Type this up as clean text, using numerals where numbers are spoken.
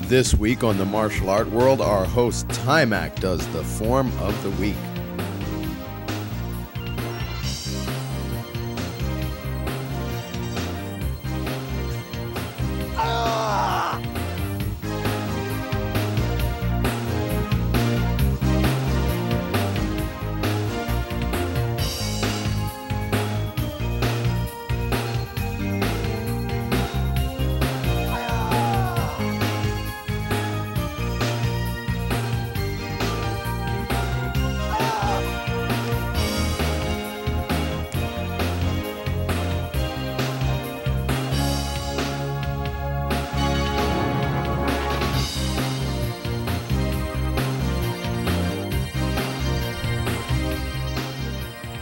This week on the Martial Art World, our host Taimak does the Form of the Week.